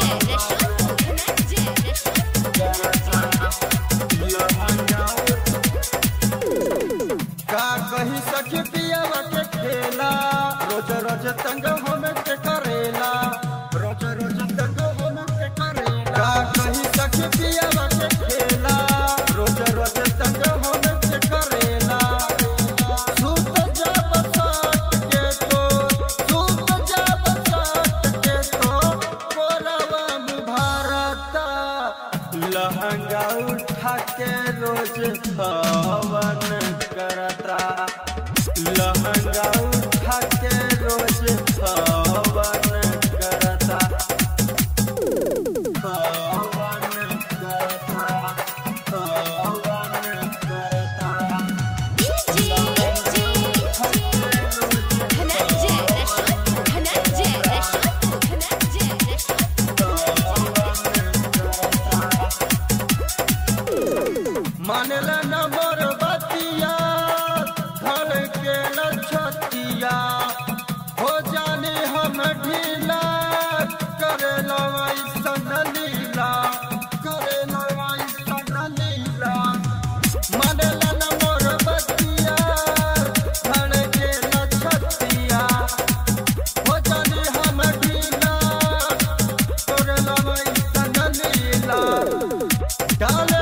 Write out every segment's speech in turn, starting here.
कहीं सखी पियावा के खेला रोज रोज तंग होमे के करेला रोज रोज तंग होमे के करेला कहीं सखी पियावा के खेला रोज रोज तंग होमे के करेला सूत जब साट के तो कोरवा मुभारता लहंगा उठा के रोज हवन करता लहंगा उठा के रोज हवन करता हवन करता हवन करता मानेला न मोर बतिया धड़ के लछतिया हो जाने हम ढीला करे ऐसन लीला करे ऐसन लीला मानेला न मोर बतिया धड़ के लछतिया हो जाने हम ढीला करे ऐसन लीला डाले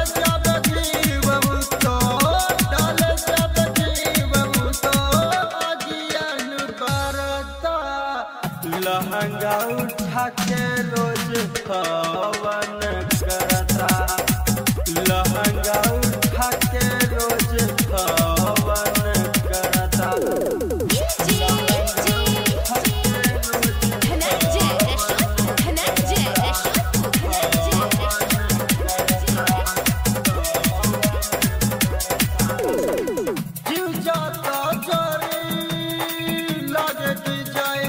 लहंगा उठा के रोज हवन करता लहंगा उठा के रोज हवन करता जीव जाता चोरी लगे की जाए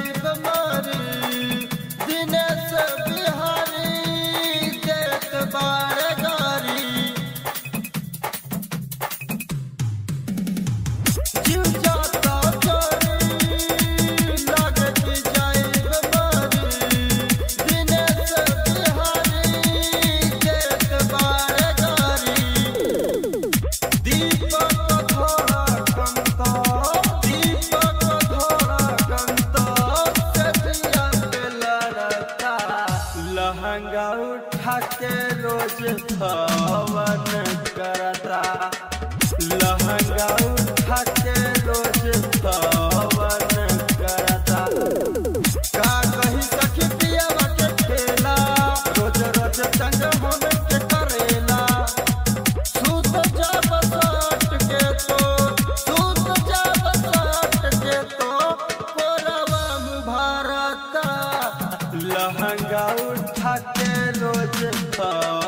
लहंगा उठा के रोज हवन करता लहंगा उठा के रोज हवन करता का कहीं सखी पियावा के खेला रोज रोज तंग होमे के करेला सूत जब साट के तो कोरवा मुभारता लहंगा उठा के रोज